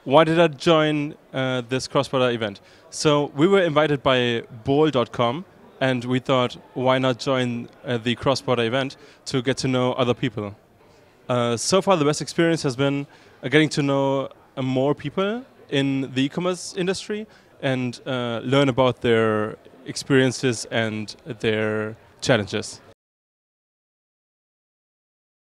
why did I join this cross-border event? So we were invited by bowl.com, and we thought, why not join the cross-border event to get to know other people? So far, the best experience has been getting to know more people in the e-commerce industry and learn about their experiences and their challenges.